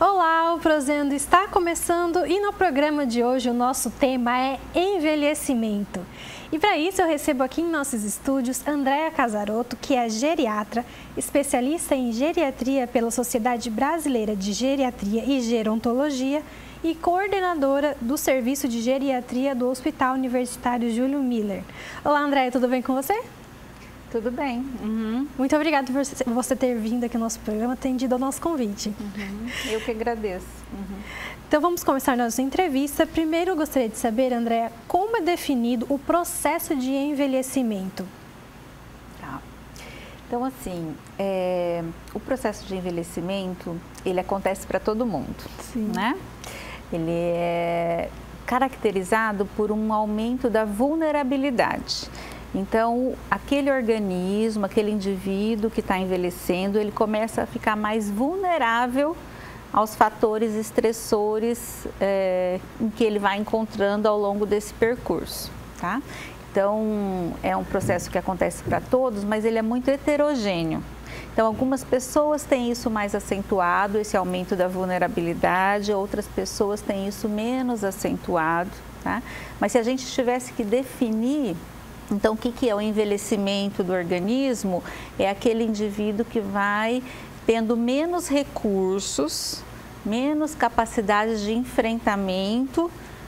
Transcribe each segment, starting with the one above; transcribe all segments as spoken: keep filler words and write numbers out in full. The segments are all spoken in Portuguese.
Olá, o Prozendo está começando e no programa de hoje o nosso tema é envelhecimento. E para isso eu recebo aqui em nossos estúdios Andréa Casarotto, que é geriatra, especialista em geriatria pela Sociedade Brasileira de Geriatria e Gerontologia e coordenadora do Serviço de Geriatria do Hospital Universitário Júlio Miller. Olá, Andréa, tudo bem com você? Tudo bem. Uhum. Muito obrigada por você ter vindo aqui no nosso programa, atendido ao nosso convite. Uhum. Eu que agradeço. Uhum. Então vamos começar nossa entrevista. Primeiro eu gostaria de saber, Andréa, como é definido o processo de envelhecimento? Tá. Então assim, é, o processo de envelhecimento, ele acontece para todo mundo, Sim. né? Ele é caracterizado por um aumento da vulnerabilidade. Então, aquele organismo, aquele indivíduo que está envelhecendo, ele começa a ficar mais vulnerável aos fatores estressores é, em que ele vai encontrando ao longo desse percurso, tá? Então, é um processo que acontece para todos, mas ele é muito heterogêneo. Então, algumas pessoas têm isso mais acentuado, esse aumento da vulnerabilidade, outras pessoas têm isso menos acentuado, tá? Mas se a gente tivesse que definir, então, o que que é o envelhecimento do organismo? É aquele indivíduo que vai tendo menos recursos, menos capacidades de enfrentamento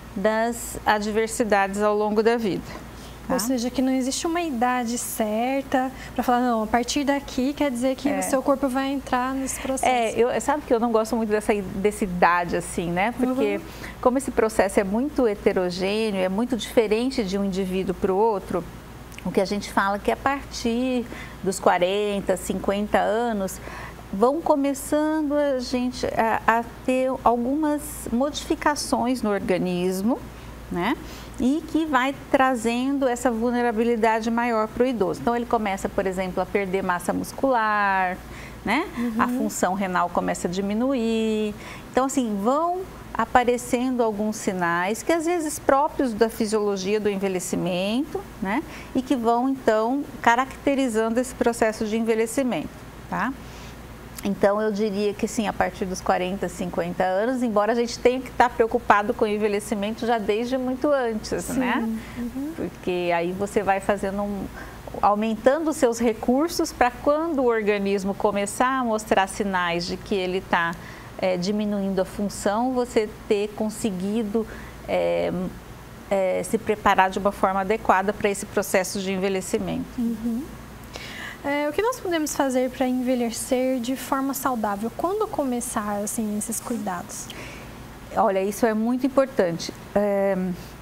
das adversidades ao longo da vida. Tá? Ou seja, que não existe uma idade certa para falar, não, a partir daqui quer dizer que é. o seu corpo vai entrar nesse processo. É, eu, sabe que eu não gosto muito dessa, dessa idade assim, né? Porque uhum. como esse processo é muito heterogêneo, é muito diferente de um indivíduo para o outro, o que a gente fala que a partir dos quarenta, cinquenta anos, vão começando a gente a, a ter algumas modificações no organismo, né? E que vai trazendo essa vulnerabilidade maior para o idoso. Então, ele começa, por exemplo, a perder massa muscular, né? Uhum. A função renal começa a diminuir. Então, assim, vão aparecendo alguns sinais que às vezes próprios da fisiologia do envelhecimento, né? E que vão, então, caracterizando esse processo de envelhecimento, tá? Então, eu diria que sim, a partir dos quarenta, cinquenta anos, embora a gente tenha que estar preocupado com o envelhecimento já desde muito antes, sim. né? Uhum. Porque aí você vai fazendo um, aumentando os seus recursos para quando o organismo começar a mostrar sinais de que ele está é, diminuindo a função, você ter conseguido é, é, se preparar de uma forma adequada para esse processo de envelhecimento. Uhum. É, o que nós podemos fazer para envelhecer de forma saudável? Quando começar assim, esses cuidados? Olha, isso é muito importante. É,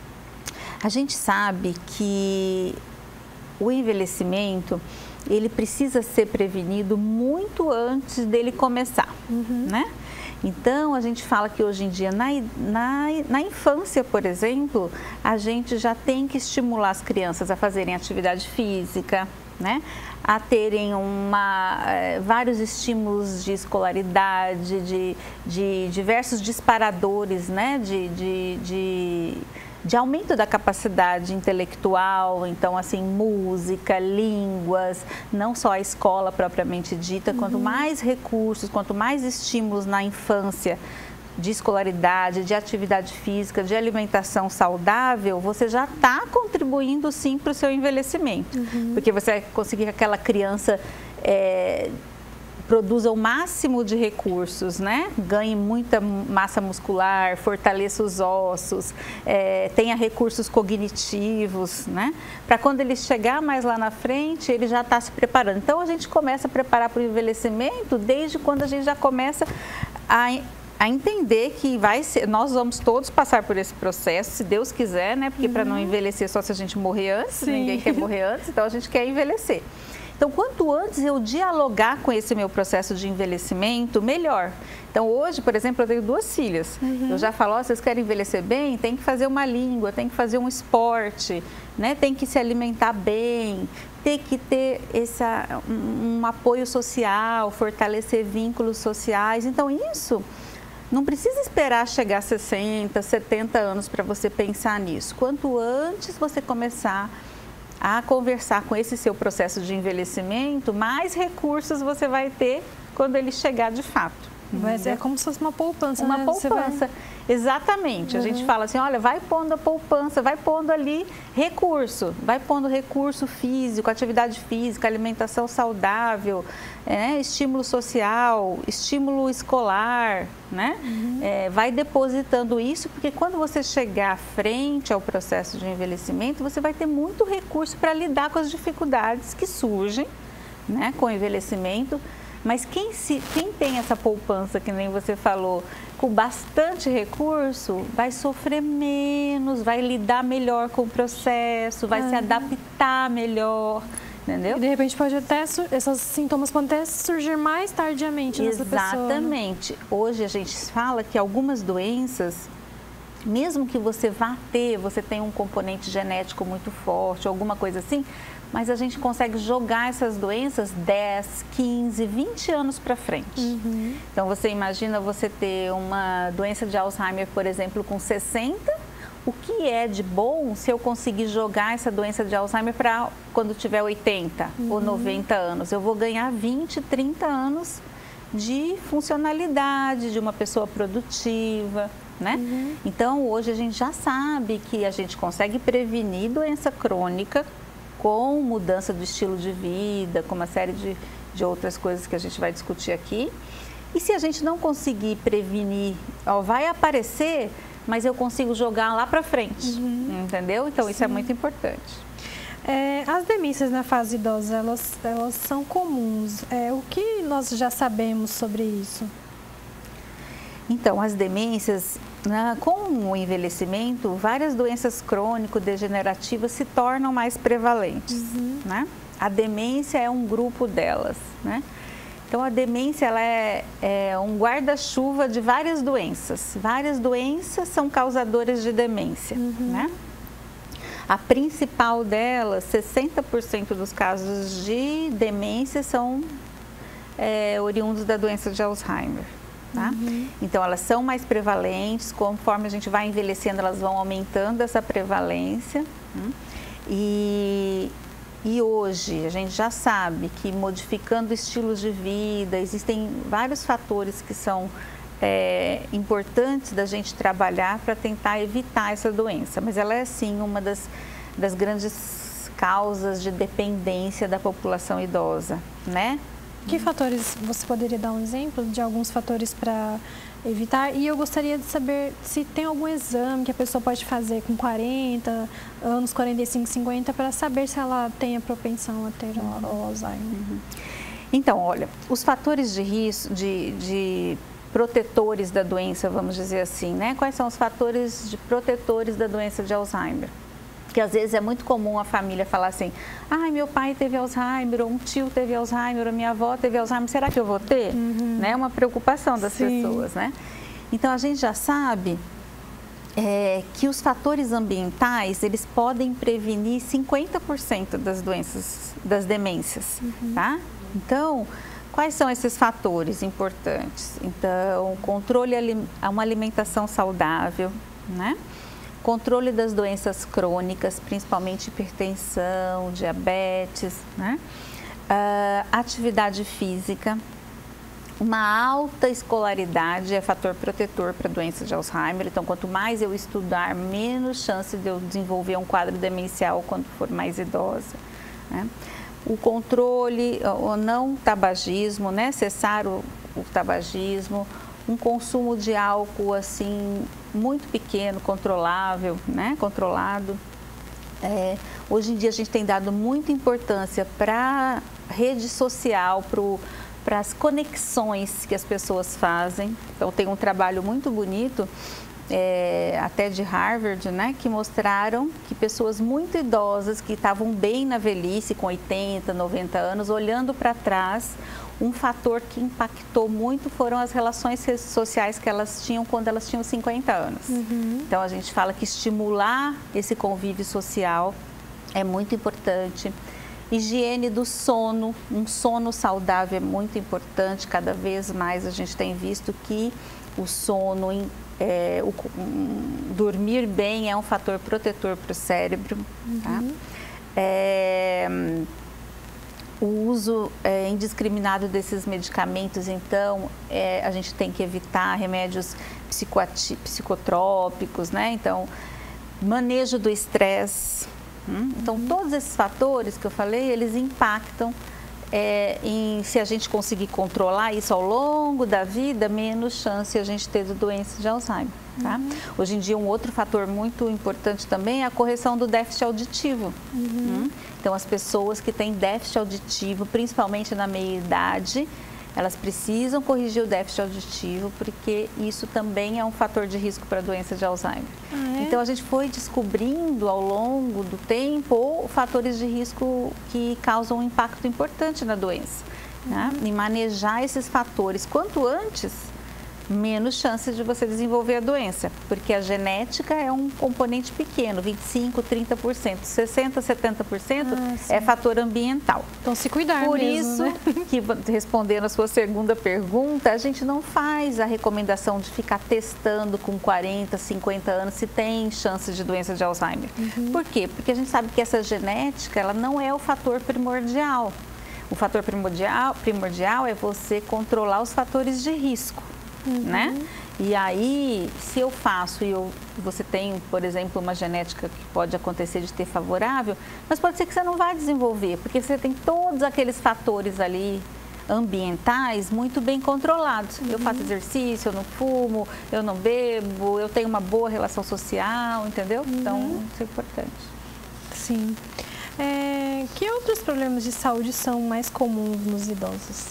a gente sabe que o envelhecimento, ele precisa ser prevenido muito antes dele começar, uhum. né? Então, a gente fala que hoje em dia, na, na, na infância, por exemplo, a gente já tem que estimular as crianças a fazerem atividade física, né? A terem uma, eh, vários estímulos de escolaridade, de, de diversos disparadores, né? de, de, de, de aumento da capacidade intelectual, então assim, música, línguas, não só a escola propriamente dita, uhum. quanto mais recursos, quanto mais estímulos na infância, de escolaridade, de atividade física, de alimentação saudável, você já está contribuindo sim para o seu envelhecimento. Uhum. Porque você vai conseguir que aquela criança é, produza o máximo de recursos, né? Ganhe muita massa muscular, fortaleça os ossos, é, tenha recursos cognitivos, né? Para quando ele chegar mais lá na frente, ele já está se preparando. Então, a gente começa a preparar para o envelhecimento desde quando a gente já começa a a entender que vai ser, nós vamos todos passar por esse processo, se Deus quiser, né? Porque uhum. para não envelhecer só se a gente morrer antes, Sim. ninguém quer morrer antes, então a gente quer envelhecer. Então, quanto antes eu dialogar com esse meu processo de envelhecimento, melhor. Então, hoje, por exemplo, eu tenho duas filhas. Uhum. Eu já falo, oh, vocês querem envelhecer bem? Tem que fazer uma língua, tem que fazer um esporte, né? Tem que se alimentar bem, tem que ter essa, um, um apoio social, fortalecer vínculos sociais. Então, isso... Não precisa esperar chegar a sessenta, setenta anos para você pensar nisso. Quanto antes você começar a conversar com esse seu processo de envelhecimento, mais recursos você vai ter quando ele chegar de fato. Mas é como se fosse uma poupança, uma né? poupança, vai... exatamente. Uhum. A gente fala assim, olha, vai pondo a poupança, vai pondo ali recurso, vai pondo recurso físico, atividade física, alimentação saudável, é, estímulo social, estímulo escolar, né? Uhum. É, vai depositando isso, porque quando você chegar à frente ao processo de envelhecimento, você vai ter muito recurso para lidar com as dificuldades que surgem, né, com o envelhecimento. Mas quem, se, quem tem essa poupança, que nem você falou, com bastante recurso, vai sofrer menos, vai lidar melhor com o processo, vai ah. se adaptar melhor, entendeu? E de repente pode até, esses sintomas podem até surgir mais tardiamente nessa pessoa. Exatamente. Hoje a gente fala que algumas doenças, mesmo que você vá ter, você tem um componente genético muito forte, alguma coisa assim, mas a gente consegue jogar essas doenças dez, quinze, vinte anos para frente. Uhum. Então, você imagina você ter uma doença de Alzheimer, por exemplo, com sessenta, o que é de bom se eu conseguir jogar essa doença de Alzheimer para quando tiver oitenta uhum. ou noventa anos? Eu vou ganhar vinte, trinta anos de funcionalidade, de uma pessoa produtiva, né? Uhum. Então, hoje a gente já sabe que a gente consegue prevenir doença crônica com mudança do estilo de vida, com uma série de, de outras coisas que a gente vai discutir aqui. E se a gente não conseguir prevenir, ó, vai aparecer, mas eu consigo jogar lá para frente, uhum. entendeu? Então, Sim. isso é muito importante. É, as demências na fase idosa, elas, elas são comuns. É, o que nós já sabemos sobre isso? Então, as demências, né, com o envelhecimento, várias doenças crônico-degenerativas se tornam mais prevalentes, uhum. né? A demência é um grupo delas, né? Então, a demência ela é, é um guarda-chuva de várias doenças. Várias doenças são causadoras de demência, uhum. né? A principal delas, sessenta por cento dos casos de demência são é, oriundos da doença de Alzheimer. Tá? Uhum. Então, elas são mais prevalentes, conforme a gente vai envelhecendo, elas vão aumentando essa prevalência. Né? E, e hoje, a gente já sabe que modificando estilos de vida, existem vários fatores que são é, importantes da gente trabalhar para tentar evitar essa doença. Mas ela é, sim, uma das, das grandes causas de dependência da população idosa, né? Que fatores, você poderia dar um exemplo de alguns fatores para evitar? E eu gostaria de saber se tem algum exame que a pessoa pode fazer com quarenta anos, quarenta e cinco, cinquenta, para saber se ela tem a propensão a ter o Alzheimer. Uhum. Então, olha, os fatores de risco, de, de protetores da doença, vamos dizer assim, né? Quais são os fatores de protetores da doença de Alzheimer? Que às vezes é muito comum a família falar assim, ai, meu pai teve Alzheimer, ou um tio teve Alzheimer, ou minha avó teve Alzheimer, será que eu vou ter? Uhum. Né? É uma preocupação das Sim. pessoas, né? Então, a gente já sabe é, que os fatores ambientais, eles podem prevenir cinquenta por cento das doenças, das demências, uhum. tá? Então, quais são esses fatores importantes? Então, controle, uma alimentação saudável, né? Controle das doenças crônicas, principalmente hipertensão, diabetes, né? Uh, atividade física, uma alta escolaridade é fator protetor para a doença de Alzheimer. Então, quanto mais eu estudar, menos chance de eu desenvolver um quadro demencial quando for mais idosa, né? O controle, o não tabagismo, né? Cessar o, o tabagismo, um consumo de álcool assim muito pequeno, controlável, né? Controlado. É, hoje em dia a gente tem dado muita importância para a rede social, para as conexões que as pessoas fazem. Então tem um trabalho muito bonito, é, até de Harvard, né? Que mostraram que pessoas muito idosas, que estavam bem na velhice, com oitenta, noventa anos, olhando para trás, um fator que impactou muito foram as relações sociais que elas tinham quando elas tinham cinquenta anos. Uhum. Então, a gente fala que estimular esse convívio social é muito importante. Higiene do sono, um sono saudável é muito importante. Cada vez mais a gente tem visto que o sono, é, o, um, dormir bem é um fator protetor para o cérebro. Uhum. Tá? É, o uso é, indiscriminado desses medicamentos, então é, a gente tem que evitar remédios psicotrópicos, né? Então, manejo do estresse. Hum? Então, todos esses fatores que eu falei, eles impactam é, em, se a gente conseguir controlar isso ao longo da vida, menos chance a gente ter de doença de Alzheimer. Tá? Uhum. Hoje em dia, um outro fator muito importante também é a correção do déficit auditivo. Uhum. Hum? Então, as pessoas que têm déficit auditivo, principalmente na meia-idade, elas precisam corrigir o déficit auditivo, porque isso também é um fator de risco para a doença de Alzheimer. Ah, é? Então, a gente foi descobrindo ao longo do tempo fatores de risco que causam um impacto importante na doença. Uhum. Né? E manejar esses fatores quanto antes, menos chances de você desenvolver a doença, porque a genética é um componente pequeno, vinte e cinco, trinta por cento, sessenta, setenta por cento ah, é fator ambiental. Então se cuidar Por mesmo, isso, né? que respondendo a sua segunda pergunta, a gente não faz a recomendação de ficar testando com quarenta, cinquenta anos se tem chance de doença de Alzheimer. Uhum. Por quê? Porque a gente sabe que essa genética, ela não é o fator primordial. O fator primordial, primordial é você controlar os fatores de risco. Uhum. Né? E aí, se eu faço e eu, você tem, por exemplo, uma genética que pode acontecer de ter favorável, mas pode ser que você não vai desenvolver, porque você tem todos aqueles fatores ali ambientais muito bem controlados. Uhum. Eu faço exercício, eu não fumo, eu não bebo, eu tenho uma boa relação social, entendeu? Uhum. Então, isso é importante. Sim. É, que outros problemas de saúde são mais comuns nos idosos?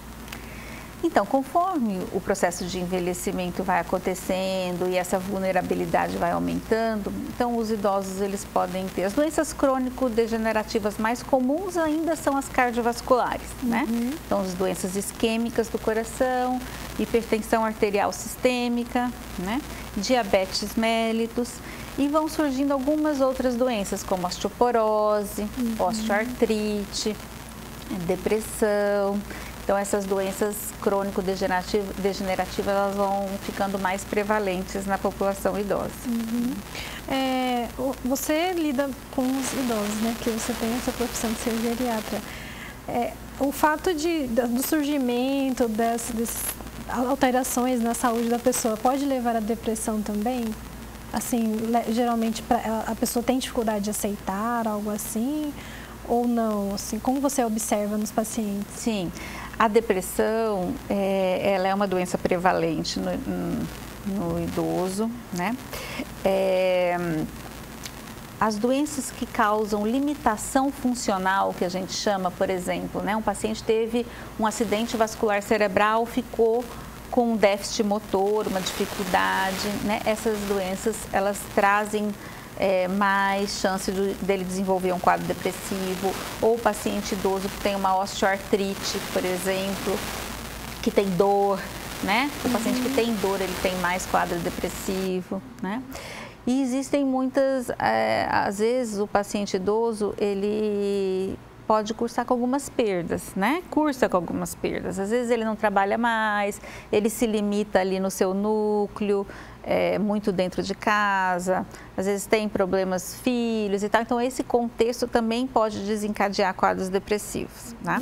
Então, conforme o processo de envelhecimento vai acontecendo e essa vulnerabilidade vai aumentando, então os idosos eles podem ter as doenças crônico-degenerativas mais comuns ainda são as cardiovasculares, uhum. né? Então, as doenças isquêmicas do coração, hipertensão arterial sistêmica, né? Diabetes mellitus e vão surgindo algumas outras doenças como osteoporose, uhum. osteoartrite, depressão. Então, essas doenças crônico-degenerativas elas vão ficando mais prevalentes na população idosa. Uhum. É, você lida com os idosos, né? Que você tem essa profissão de ser geriatra. É, o fato de, do surgimento das, das alterações na saúde da pessoa pode levar à depressão também? Assim, geralmente a pessoa tem dificuldade de aceitar algo assim ou não? Assim, como você observa nos pacientes? Sim. A depressão, é, ela é uma doença prevalente no, no idoso, né? É, as doenças que causam limitação funcional, que a gente chama, por exemplo, né? Um paciente teve um acidente vascular cerebral, ficou com um déficit motor, uma dificuldade, né? Essas doenças, elas trazem É, mais chance de, dele desenvolver um quadro depressivo, ou o paciente idoso que tem uma osteoartrite, por exemplo, que tem dor, né? O uhum. paciente que tem dor, ele tem mais quadro depressivo, né? E existem muitas, é, às vezes o paciente idoso, ele pode cursar com algumas perdas, né? Cursa com algumas perdas. Às vezes ele não trabalha mais, ele se limita ali no seu núcleo, é, muito dentro de casa, às vezes tem problemas filhos e tal. Então, esse contexto também pode desencadear quadros depressivos, tá?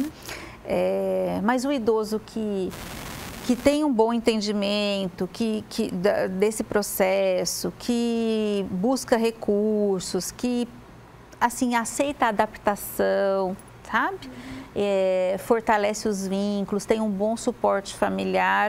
É, mas o idoso que, que tem um bom entendimento que, que, da, desse processo, que busca recursos, que assim, aceita a adaptação, sabe? É, fortalece os vínculos, tem um bom suporte familiar,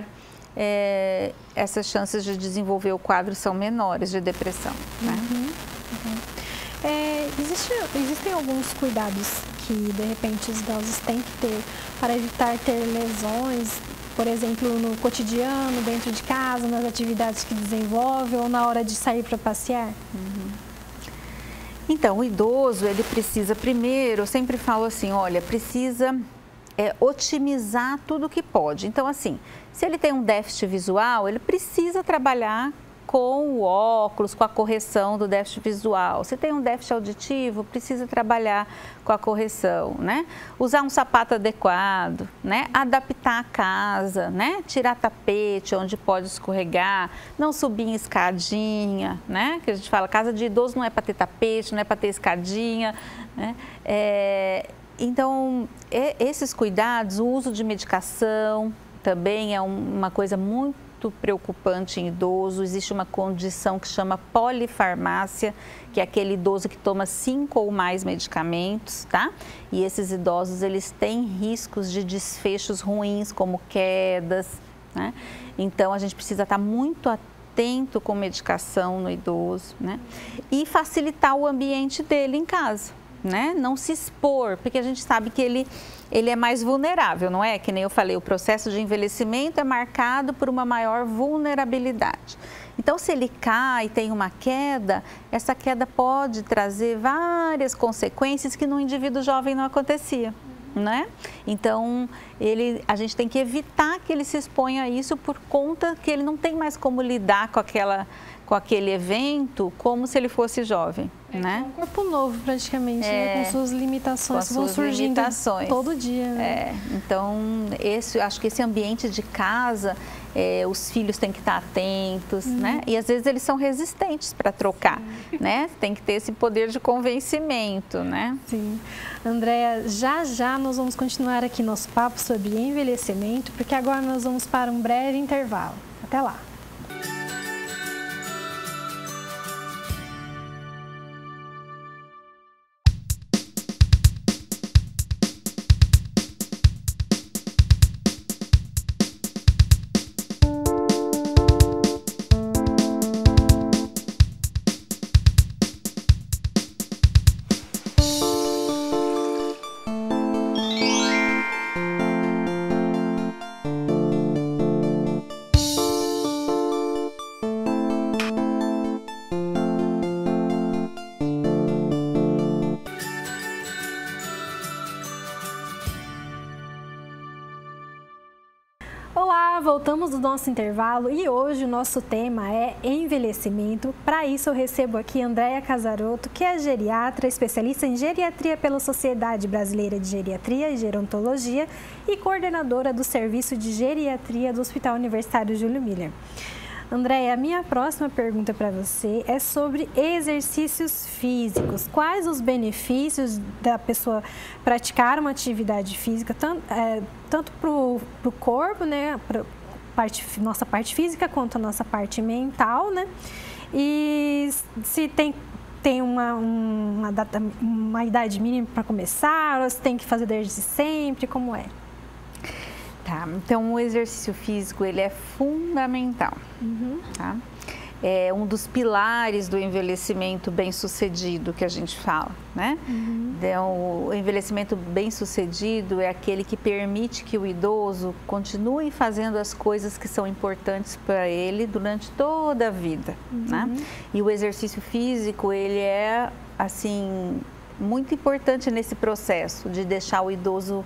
é, essas chances de desenvolver o quadro são menores de depressão. Né? Uhum, uhum. É, existe, existem alguns cuidados que, de repente, os idosos têm que ter para evitar ter lesões, por exemplo, no cotidiano, dentro de casa, nas atividades que desenvolve ou na hora de sair para passear? Uhum. Então, o idoso, ele precisa primeiro, eu sempre falo assim, olha, precisa é, otimizar tudo que pode. Então, assim, se ele tem um déficit visual, ele precisa trabalhar com o óculos, com a correção do déficit visual. Se tem um déficit auditivo, precisa trabalhar com a correção, né? Usar um sapato adequado, né? Adaptar a casa, né? Tirar tapete onde pode escorregar, não subir em escadinha, né? Que a gente fala, casa de idoso não é para ter tapete, não é para ter escadinha, né? É... então, é, esses cuidados, o uso de medicação também é um, uma coisa muito preocupante em idoso. Existe uma condição que chama polifarmácia, que é aquele idoso que toma cinco ou mais medicamentos, tá? E esses idosos, eles têm riscos de desfechos ruins, como quedas, né? Então, a gente precisa estar muito atento com medicação no idoso, né? E facilitar o ambiente dele em casa. Né? Não se expor, porque a gente sabe que ele, ele é mais vulnerável, não é? Que nem eu falei, o processo de envelhecimento é marcado por uma maior vulnerabilidade. Então, se ele cai e tem uma queda, essa queda pode trazer várias consequências que no indivíduo jovem não acontecia, né? Então, ele, a gente tem que evitar que ele se exponha a isso por conta que ele não tem mais como lidar com aquela... com aquele evento, como se ele fosse jovem, é, né? É um corpo novo, praticamente, é, né? Com suas limitações, com vão suas surgindo limitações. todo dia, né? É, então, esse, acho que esse ambiente de casa, é, os filhos têm que estar atentos, uhum. né? E às vezes eles são resistentes para trocar, Sim. né? Tem que ter esse poder de convencimento, né? Sim. Andréa, já já nós vamos continuar aqui nosso papo sobre envelhecimento, porque agora nós vamos para um breve intervalo. Até lá! Olá, voltamos do nosso intervalo e hoje o nosso tema é envelhecimento. Para isso eu recebo aqui Andréa Casarotto, que é geriatra, especialista em geriatria pela Sociedade Brasileira de Geriatria e Gerontologia e coordenadora do Serviço de Geriatria do Hospital Universitário Júlio Miller. Andréa, a minha próxima pergunta para você é sobre exercícios físicos. Quais os benefícios da pessoa praticar uma atividade física, tanto, é, tanto para o corpo, né, para parte, nossa parte física, quanto a nossa parte mental, né? E se tem, tem uma, uma, data, uma idade mínima para começar, ou se tem que fazer desde sempre, como é? Tá, então o exercício físico, ele é fundamental, uhum. tá? É um dos pilares do envelhecimento bem-sucedido que a gente fala, né? Uhum. Então, o envelhecimento bem-sucedido é aquele que permite que o idoso continue fazendo as coisas que são importantes para ele durante toda a vida, uhum. né? E o exercício físico, ele é, assim, muito importante nesse processo de deixar o idoso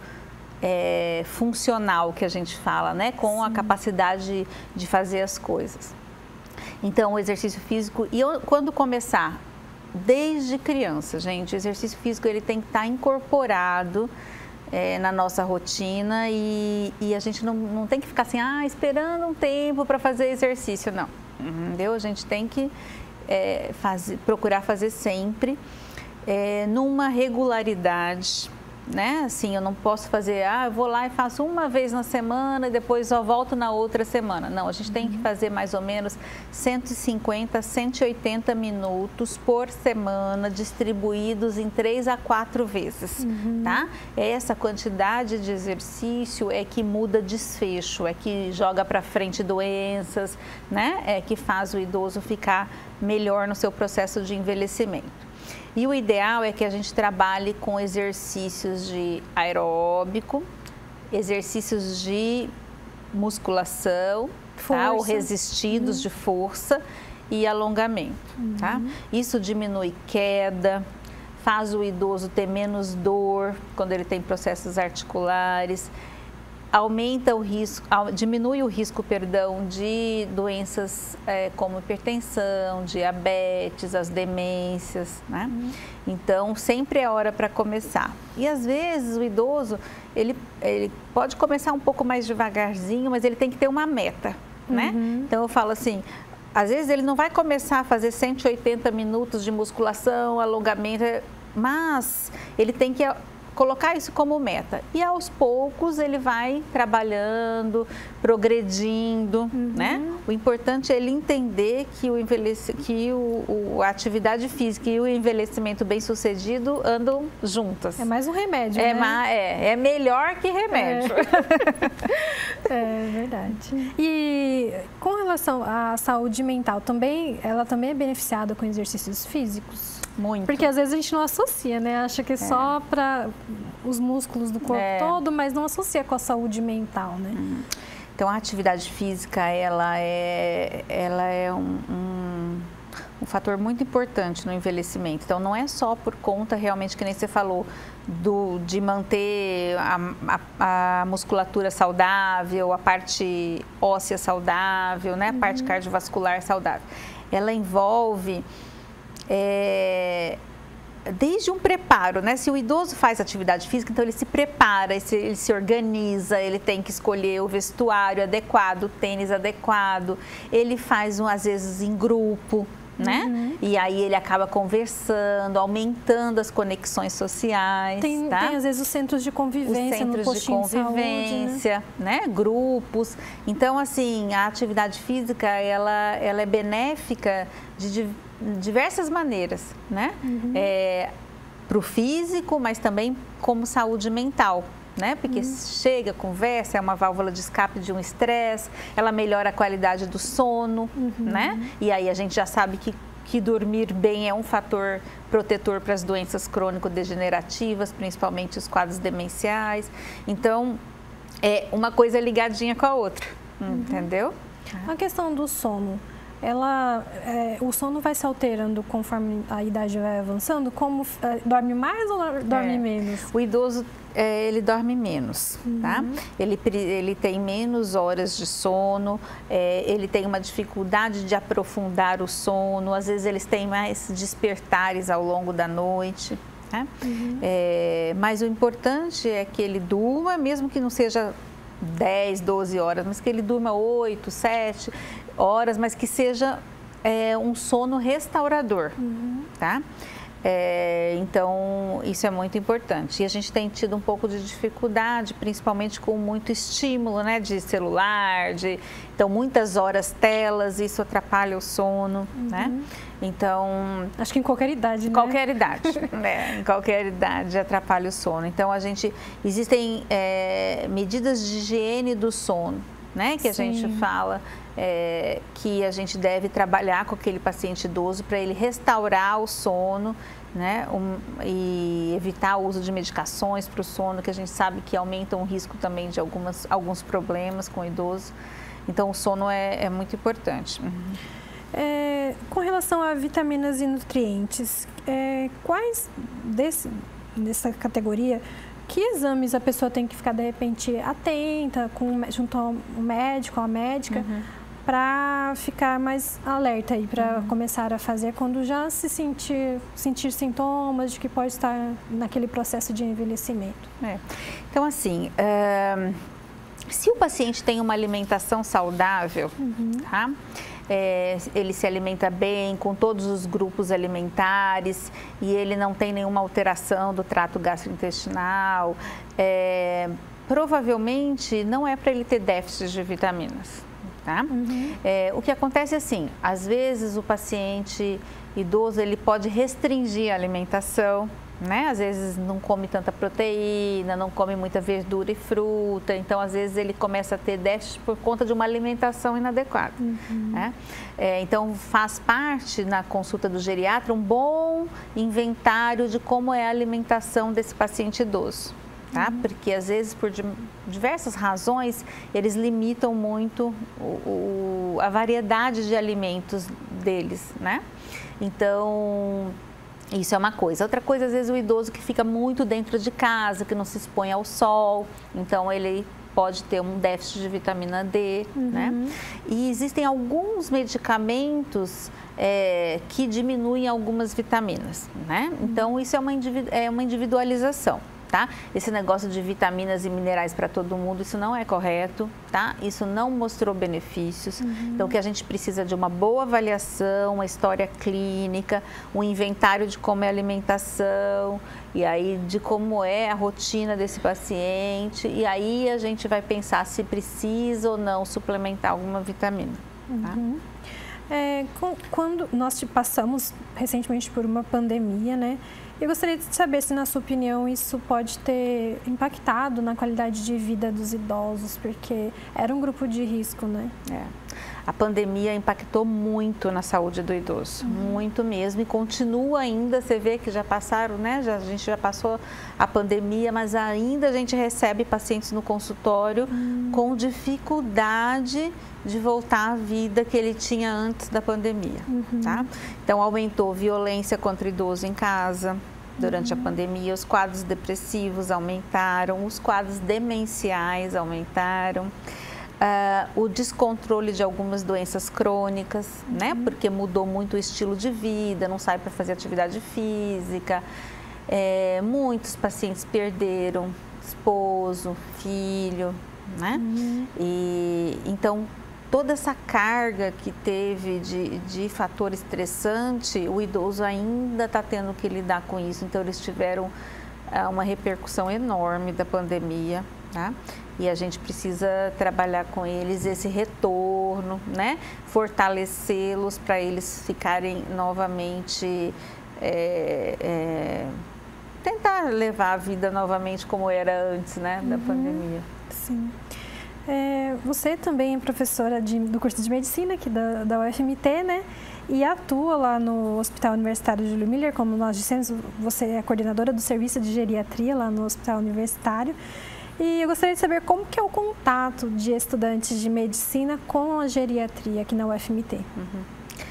É, funcional, que a gente fala, né? Com Sim. a capacidade de fazer as coisas. Então, o exercício físico, e eu, quando começar? Desde criança, gente, o exercício físico ele tem que estar incorporado é, na nossa rotina e, e a gente não, não tem que ficar assim, ah, esperando um tempo para fazer exercício, não. Entendeu? A gente tem que é, fazer, procurar fazer sempre, é, numa regularidade, né? Assim, eu não posso fazer, ah, eu vou lá e faço uma vez na semana e depois só volto na outra semana. Não, a gente tem que fazer mais ou menos cento e cinquenta, cento e oitenta minutos por semana, distribuídos em três a quatro vezes, uhum. tá? Essa quantidade de exercício é que muda desfecho, é que joga para frente doenças, né? É que faz o idoso ficar melhor no seu processo de envelhecimento. E o ideal é que a gente trabalhe com exercícios de aeróbico, exercícios de musculação, tá? Ou resistidos uhum. de força e alongamento, uhum. tá? Isso diminui queda, faz o idoso ter menos dor quando ele tem processos articulares, aumenta o risco, diminui o risco, perdão, de doenças é, como hipertensão, diabetes, as demências, né? Uhum. Então, sempre é hora para começar. E às vezes o idoso, ele, ele pode começar um pouco mais devagarzinho, mas ele tem que ter uma meta, né? Uhum. Então, eu falo assim, às vezes ele não vai começar a fazer cento e oitenta minutos de musculação, alongamento, mas ele tem que colocar isso como meta. E aos poucos ele vai trabalhando, progredindo, uhum. né? O importante é ele entender que, o envelhece, que o, o, a atividade física e o envelhecimento bem-sucedido andam juntas. É mais um remédio, é, né? Ma, é, é melhor que remédio. É. É verdade. E com relação à saúde mental, também, ela também é beneficiada com exercícios físicos? Muito. Porque às vezes a gente não associa, né? Acha que é, é. só para os músculos do corpo é. todo, mas não associa com a saúde mental, né? Hum. Então, a atividade física, ela é, ela é um, um, um fator muito importante no envelhecimento. Então, não é só por conta, realmente, que nem você falou, do, de manter a, a, a musculatura saudável, a parte óssea saudável, né? A uhum. parte cardiovascular saudável. Ela envolve... É, desde um preparo, né? Se o idoso faz atividade física, então ele se prepara, ele se, ele se organiza, ele tem que escolher o vestuário adequado, o tênis adequado, ele faz, um, às vezes, em grupo, né? Uhum. E aí ele acaba conversando, aumentando as conexões sociais. Tem, tá? tem às vezes, os centros de convivência, os centros no postinho de convivência, de saúde, né? né? Grupos. Então, assim, a atividade física, ela, ela é benéfica de, de diversas maneiras, né? Uhum. É, para o físico, mas também como saúde mental, né? Porque uhum. chega, conversa, é uma válvula de escape de um estresse, ela melhora a qualidade do sono, uhum. né? E aí a gente já sabe que, que dormir bem é um fator protetor para as doenças crônico-degenerativas, principalmente os quadros demenciais. Então, é uma coisa ligadinha com a outra, uhum. entendeu? A questão do sono. Ela, é, o sono vai se alterando conforme a idade vai avançando? Como é, dorme mais ou dorme é. menos? O idoso, é, ele dorme menos, uhum. tá? Ele, ele tem menos horas de sono, é, ele tem uma dificuldade de aprofundar o sono, às vezes eles têm mais despertares ao longo da noite. Tá? Uhum. É, mas o importante é que ele durma, mesmo que não seja dez, doze horas, mas que ele durma oito, sete horas, mas que seja é, um sono restaurador, uhum. tá? É, então, isso é muito importante. E a gente tem tido um pouco de dificuldade, principalmente com muito estímulo, né? De celular, de... Então, muitas horas telas, isso atrapalha o sono, uhum. né? Então... Acho que em qualquer idade, né? Qualquer idade, né? Em qualquer idade atrapalha o sono. Então, a gente... Existem é, medidas de higiene do sono, né? Que a Sim. gente fala... É, que a gente deve trabalhar com aquele paciente idoso para ele restaurar o sono, né, um, e evitar o uso de medicações para o sono, que a gente sabe que aumentam o risco também de algumas, alguns problemas com o idoso. Então, o sono é, é muito importante. Uhum. É, com relação a vitaminas e nutrientes, é, quais desse, dessa categoria... Que exames a pessoa tem que ficar, de repente, atenta com, junto ao médico, à médica, uhum. para ficar mais alerta aí, para uhum. começar a fazer quando já se sentir, sentir sintomas de que pode estar naquele processo de envelhecimento? É. Então, assim, uh, se o paciente tem uma alimentação saudável, uhum. tá? É, ele se alimenta bem, com todos os grupos alimentares e ele não tem nenhuma alteração do trato gastrointestinal, é, provavelmente não é para ele ter déficit de vitaminas, tá? Uhum. É, o que acontece é assim, às vezes o paciente idoso ele pode restringir a alimentação, né? Às vezes não come tanta proteína, não come muita verdura e fruta, então às vezes ele começa a ter déficit por conta de uma alimentação inadequada. Uhum. Né? É, então faz parte na consulta do geriatra um bom inventário de como é a alimentação desse paciente idoso. Tá? Uhum. Porque às vezes por diversas razões eles limitam muito o, o, a variedade de alimentos deles, né? Então... Isso é uma coisa. Outra coisa, às vezes, o idoso que fica muito dentro de casa, que não se expõe ao sol, então ele pode ter um déficit de vitamina D, uhum. né? E existem alguns medicamentos é, que diminuem algumas vitaminas, né? Então, isso é uma, individu é uma individualização. tá? Esse negócio de vitaminas e minerais para todo mundo, isso não é correto, tá? Isso não mostrou benefícios. Uhum. Então, o que a gente precisa de uma boa avaliação, uma história clínica, um inventário de como é a alimentação, e aí de como é a rotina desse paciente, e aí a gente vai pensar se precisa ou não suplementar alguma vitamina, tá? Uhum. É, quando nós passamos recentemente por uma pandemia, né? Eu gostaria de saber se, na sua opinião, isso pode ter impactado na qualidade de vida dos idosos, porque era um grupo de risco, né? É. A pandemia impactou muito na saúde do idoso, uhum. muito mesmo, e continua ainda. Você vê que já passaram, né? Já, a gente já passou a pandemia, mas ainda a gente recebe pacientes no consultório uhum. com dificuldade de voltar à vida que ele tinha antes da pandemia, uhum. tá? Então, aumentou violência contra idoso em casa durante uhum. a pandemia, os quadros depressivos aumentaram, os quadros demenciais aumentaram, uh, o descontrole de algumas doenças crônicas, uhum. né? Porque mudou muito o estilo de vida, não sai para fazer atividade física, é, muitos pacientes perderam esposo, filho, né? Uhum. E então toda essa carga que teve de, de fator estressante, o idoso ainda está tendo que lidar com isso. Então, eles tiveram uh, uma repercussão enorme da pandemia, tá? E a gente precisa trabalhar com eles esse retorno, né? Fortalecê-los para eles ficarem novamente, é, é, tentar levar a vida novamente como era antes, né, da uhum. pandemia. Sim. É, você também é professora de, do curso de medicina aqui da, da U F M T, né? E atua lá no Hospital Universitário Júlio Miller, como nós dissemos, você é a coordenadora do serviço de geriatria lá no Hospital Universitário. E eu gostaria de saber como que é o contato de estudantes de medicina com a geriatria aqui na U F M T. Uhum.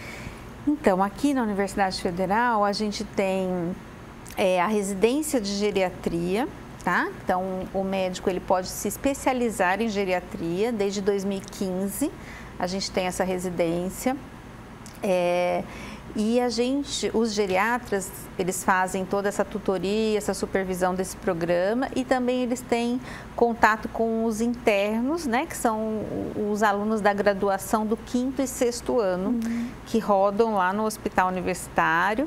Então, aqui na Universidade Federal, a gente tem é, a residência de geriatria. Tá? Então, o médico ele pode se especializar em geriatria. Desde dois mil e quinze, a gente tem essa residência. É, e a gente, os geriatras, eles fazem toda essa tutoria, essa supervisão desse programa, e também eles têm contato com os internos, né, que são os alunos da graduação do quinto e sexto ano, uhum. que rodam lá no Hospital Universitário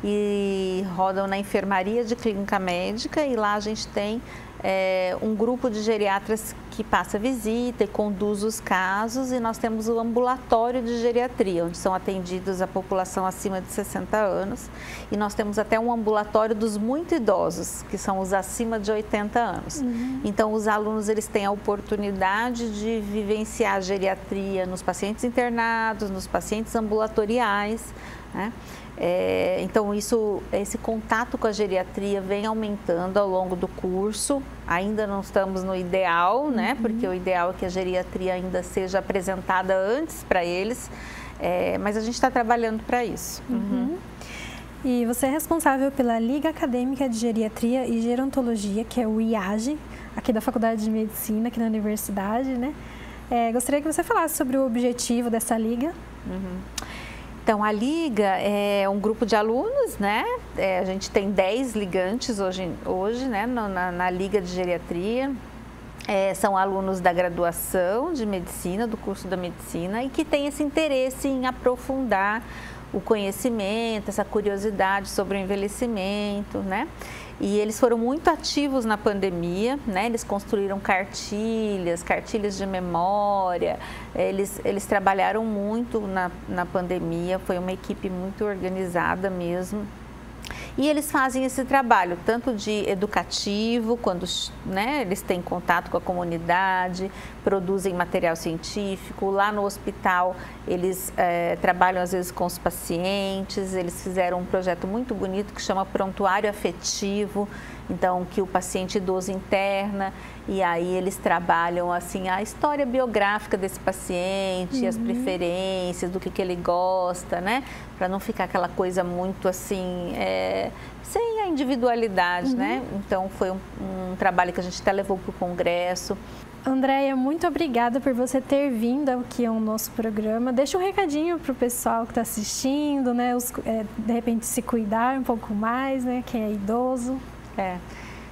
e rodam na enfermaria de clínica médica, e lá a gente tem é, um grupo de geriatras que passa visita e conduz os casos, e nós temos o ambulatório de geriatria, onde são atendidos a população acima de sessenta anos, e nós temos até um ambulatório dos muito idosos, que são os acima de oitenta anos. Uhum. Então, os alunos eles têm a oportunidade de vivenciar a geriatria nos pacientes internados, nos pacientes ambulatoriais, né? É, então, isso, esse contato com a geriatria vem aumentando ao longo do curso. Ainda não estamos no ideal, uhum. né? Porque o ideal é que a geriatria ainda seja apresentada antes para eles, é, mas a gente está trabalhando para isso. Uhum. Uhum. E você é responsável pela Liga Acadêmica de Geriatria e Gerontologia, que é o I A G, aqui da Faculdade de Medicina, aqui na universidade, né? É, gostaria que você falasse sobre o objetivo dessa liga. Uhum. Então, a Liga é um grupo de alunos, né? É, a gente tem dez ligantes hoje, hoje né? na, na Liga de Geriatria. É, são alunos da graduação de medicina, do curso da medicina, e que têm esse interesse em aprofundar o conhecimento, essa curiosidade sobre o envelhecimento, né? E eles foram muito ativos na pandemia, né? Eles construíram cartilhas, cartilhas de memória, eles, eles trabalharam muito na, na pandemia, foi uma equipe muito organizada mesmo. E eles fazem esse trabalho, tanto de educativo, quando né, eles têm contato com a comunidade, produzem material científico. Lá no hospital, eles é, trabalham às vezes com os pacientes. Eles fizeram um projeto muito bonito que chama Prontuário Afetivo, então, que o paciente idoso interna, e aí eles trabalham assim a história biográfica desse paciente, uhum. as preferências, do que, que ele gosta, né? Para não ficar aquela coisa muito assim, é, sem a individualidade, uhum. né? Então, foi um, um trabalho que a gente até levou para o congresso. Andréia, muito obrigada por você ter vindo aqui ao nosso programa. Deixa um recadinho para o pessoal que está assistindo, né? Os, é, de repente se cuidar um pouco mais, né? Quem é idoso. É.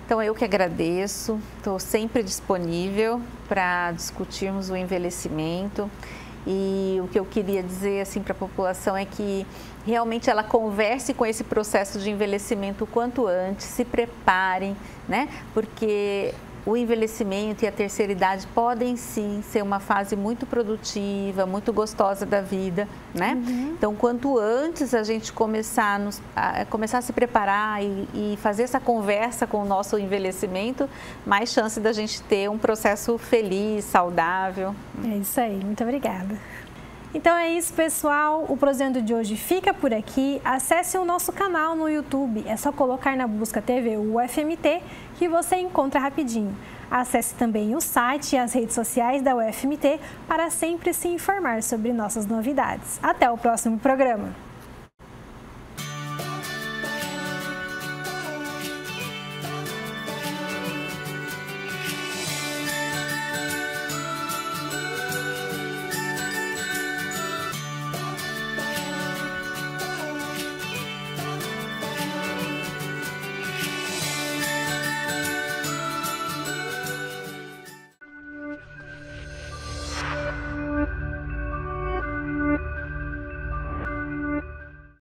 Então, eu que agradeço, estou sempre disponível para discutirmos o envelhecimento. E o que eu queria dizer assim, para a população é que realmente ela converse com esse processo de envelhecimento o quanto antes, se preparem, né? Porque o envelhecimento e a terceira idade podem sim ser uma fase muito produtiva, muito gostosa da vida, né? Uhum. Então, quanto antes a gente começar a, nos, a, começar a se preparar e, e fazer essa conversa com o nosso envelhecimento, mais chance da gente ter um processo feliz, saudável. É isso aí, muito obrigada. Então é isso, pessoal, o Proseando de hoje fica por aqui. Acesse o nosso canal no YouTube, é só colocar na busca T V U F M T que você encontra rapidinho. Acesse também o site e as redes sociais da U F M T para sempre se informar sobre nossas novidades. Até o próximo programa!